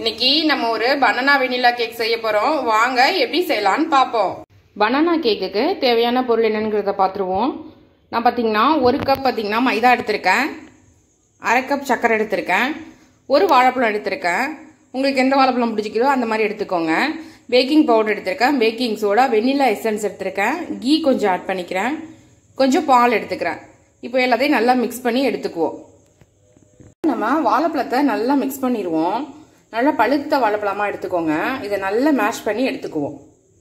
இன்னைக்கு நம்ம ஒரு பனானா வெனிலா கேக் செய்ய போறோம். வாங்க எப்படி செய்யலாம்னு பாப்போம். பனானா கேக்குக்கு தேவையான பொருள் என்னங்கறத பாத்துருவோம். நான் பாத்தீங்கன்னா 1 கப் பாத்தீங்கன்னா மைதா எடுத்திருக்கேன், 1/2 கப் சர்க்கரை எடுத்திருக்கேன், ஒரு வாழைப்பழம் எடுத்திருக்கேன். உங்களுக்கு எந்த வாழைப்பழம் பிடிச்சிக்கிறதோ அந்த மாதிரி எடுத்துக்கோங்க. பேக்கிங் பவுடர் எடுத்திருக்கேன், பேக்கிங் சோடா, வெனிலா எசன்ஸ் எடுத்திருக்கேன், கீ கொஞ்சம் ஆட் பண்ணிக்கிறேன், கொஞ்சம் பால் எடுத்துக்கிறேன். இப்போ எல்லாத்தையும் நல்லா மிக்ஸ் பண்ணி எடுத்துக்குவோம். நம்ம வாழைப்பழத்தை நல்லா மிக்ஸ் பண்ணிடுவோம். நல்லா பழுத்த வாழைப்பழமா எடுத்துக்கோங்க. இதை நல்லா மேஷ் பண்ணி எடுத்துக்குவோம்.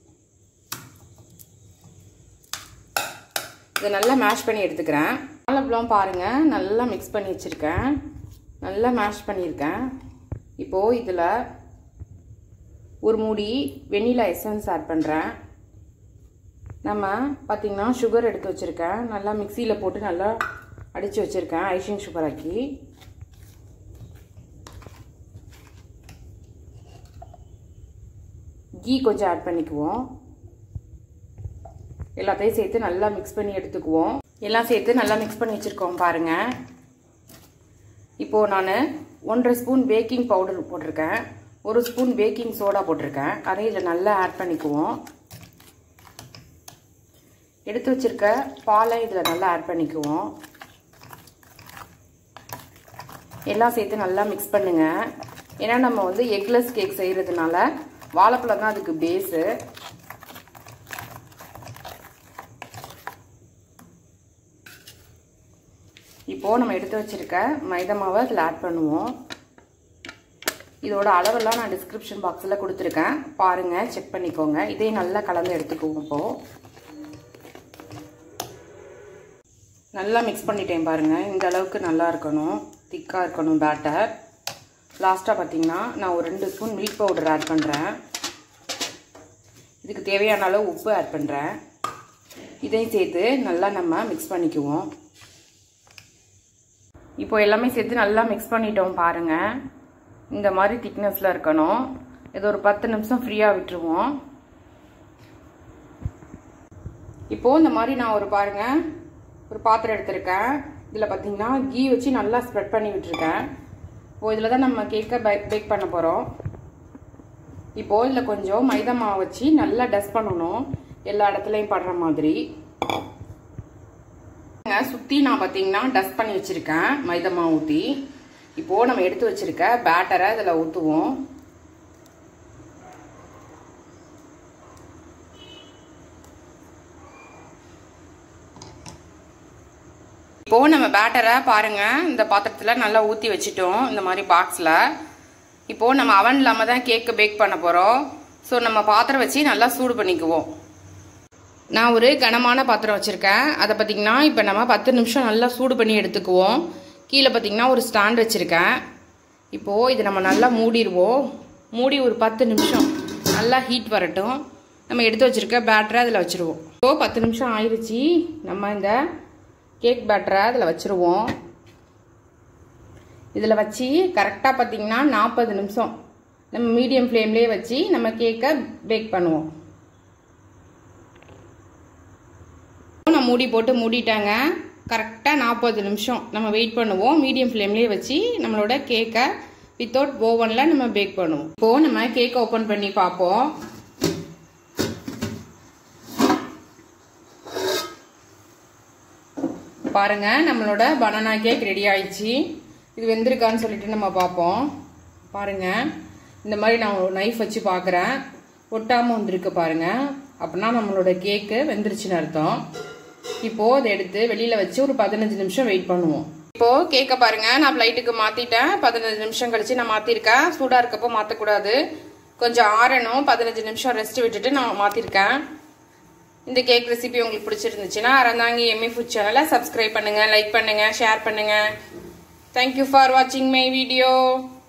இதை நல்லா மேஷ் பண்ணி எடுத்துக்கிறேன். வாழைப்பழம் பாருங்க நல்லா மிக்ஸ் பண்ணி வச்சிருக்கேன், நல்லா மேஷ் பண்ணியிருக்கேன். இப்போ இதில் ஒரு மூடி வெனிலா எசன்ஸ் ஆட் பண்ணுறேன். நம்ம பார்த்தீங்கன்னா சுகர் எடுத்து வச்சுருக்கேன், நல்லா மிக்சியில் போட்டு நல்லா அடித்து வச்சுருக்கேன் ஐசிங் சுகர் ஆக்கி. கீ கொஞ்சம் ஆட் பண்ணிக்குவோம். எல்லாத்தையும் சேர்த்து நல்லா மிக்ஸ் பண்ணி எடுத்துக்குவோம். எல்லாம் சேர்த்து நல்லா மிக்ஸ் பண்ணி வச்சுருக்கோம் பாருங்கள். இப்போது நான் 1.5 ஸ்பூன் பேக்கிங் பவுடர் போட்டிருக்கேன், 1 ஸ்பூன் பேக்கிங் சோடா போட்டிருக்கேன். அதை இதில் நல்லா ஆட் பண்ணிக்குவோம். எடுத்து வச்சிருக்க பாலை இதில் நல்லா ஆட் பண்ணிக்குவோம். எல்லாம் சேர்த்து நல்லா மிக்ஸ் பண்ணுங்க. ஏன்னா நம்ம வந்து எக்லெஸ் கேக் செய்கிறதுனால வாழைப்பழம் தான் அதுக்கு பேஸு. இப்போது நம்ம எடுத்து வச்சிருக்க மைதா மாவை இதில் ஆட் பண்ணுவோம். இதோட அளவெல்லாம் நான் டிஸ்கிரிப்ஷன் பாக்ஸில் கொடுத்துருக்கேன், பாருங்கள், செக் பண்ணிக்கோங்க. இதையும் நல்லா கலந்து எடுத்துக்குவோம். இப்போது நல்லா மிக்ஸ் பண்ணிட்டேன் பாருங்கள். இந்த அளவுக்கு நல்லா இருக்கணும், திக்காக இருக்கணும் பேட்டர். லாஸ்ட்டாக பார்த்தீங்கன்னா நான் ஒரு 2 ஸ்பூன் மில்க் பவுடர் ஆட் பண்ணுறேன். இதுக்கு தேவையான அளவு உப்பு ஆட் பண்ணுறேன். இதையும் சேர்த்து நல்லா நம்ம மிக்ஸ் பண்ணிக்குவோம். இப்போ எல்லாமே சேர்த்து நல்லா மிக்ஸ் பண்ணிட்டோம் பாருங்கள். இந்த மாதிரி திக்னஸில் இருக்கணும். இது ஒரு 10 நிமிஷம் ஃப்ரீயாக விட்டுருவோம். இப்போது இந்த மாதிரி நான் ஒரு பாத்திரம் எடுத்திருக்கேன். இதில் பார்த்தீங்கன்னா கீ வச்சு நல்லா ஸ்ப்ரெட் பண்ணி விட்டுருக்கேன். இப்போது இதில் தான் நம்ம கேக்கை பேக் பண்ண போகிறோம். இப்போது இதில் கொஞ்சம் மைதா மாவு வச்சு நல்லா டஸ்ட் பண்ணணும், எல்லா இடத்துலையும் படுற மாதிரி. சுற்றி நான் பார்த்தீங்கன்னா டஸ்ட் பண்ணி வச்சுருக்கேன் மைதா மாவு ஊற்றி. இப்போது நம்ம எடுத்து வச்சுருக்க பேட்டரை இதில் ஊற்றுவோம். இப்போது நம்ம பேட்டரை பாருங்கள் இந்த பாத்திரத்தில் நல்லா ஊற்றி வச்சுட்டோம், இந்த மாதிரி பாக்ஸில். இப்போது நம்ம அவன் இல்லாமல் தான் கேக்கு பேக் பண்ண போகிறோம். ஸோ நம்ம பாத்திரம் வச்சு நல்லா சூடு பண்ணிக்குவோம். நான் ஒரு கனமான பாத்திரம் வச்சுருக்கேன். அதை பார்த்திங்கன்னா இப்போ நம்ம 10 நிமிஷம் நல்லா சூடு பண்ணி எடுத்துக்குவோம். கீழே பார்த்திங்கன்னா ஒரு ஸ்டாண்ட் வச்சுருக்கேன். இப்போது இதை நம்ம நல்லா மூடிடுவோம். மூடி ஒரு 10 நிமிஷம் நல்லா ஹீட் வரட்டும். நம்ம எடுத்து வச்சுருக்க பேட்டரை அதில் வச்சுருவோம். இப்போது 10 நிமிஷம் ஆயிடுச்சு. நம்ம இந்த கேக் பேட்டரை அதில் வச்சுருவோம். இதில் வச்சு கரெக்டாக பார்த்திங்கன்னா 40 நிமிஷம் நம்ம மீடியம் ஃப்ளேம்லேயே வச்சு நம்ம கேக்கை பேக் பண்ணுவோம். நான் மூடி போட்டு மூடிட்டாங்க. கரெக்டாக 40 நிமிஷம் நம்ம வெயிட் பண்ணுவோம். மீடியம் ஃப்ளேம்லேயே வச்சு நம்மளோட கேக்கை வித்தவுட் ஓவனில் நம்ம பேக் பண்ணுவோம். இப்போது நம்ம கேக்கை ஓப்பன் பண்ணி பார்ப்போம். பாருங்க நம்மளோட பனானா கேக் ரெடி ஆயிடுச்சு. இது வெந்திருக்கான்னு சொல்லிட்டு நம்ம பார்ப்போம். பாருங்க இந்த மாதிரி நான் ஒரு நைஃப் வச்சு பார்க்குறேன், ஒட்டாமல் வந்திருக்கு பாருங்க. அப்படின்னா நம்மளோட கேக்கு வெந்துருச்சுன்னு அர்த்தம். இப்போது அதை எடுத்து வெளியில் வச்சு ஒரு 15 நிமிஷம் வெயிட் பண்ணுவோம். இப்போது கேக்கை பாருங்க நான் லைட்டுக்கு மாற்றிட்டேன். 15 நிமிஷம் கழிச்சு நான் மாற்றிருக்கேன். சூடாக இருக்கப்போ மாற்றக்கூடாது, கொஞ்சம் ஆறணும். 15 நிமிஷம் ரெஸ்ட் விட்டுட்டு நான் மாற்றிருக்கேன். இந்த கேக் ரெசிபி உங்களுக்கு பிடிச்சிருந்துச்சுன்னா அறந்தாங்கி எம்மி ஃபுட் சேனலை சப்ஸ்கிரைப் பண்ணுங்க, லைக் பண்ணுங்க, ஷேர் பண்ணுங்க. தேங்க்யூ ஃபார் வாட்சிங் மை வீடியோ.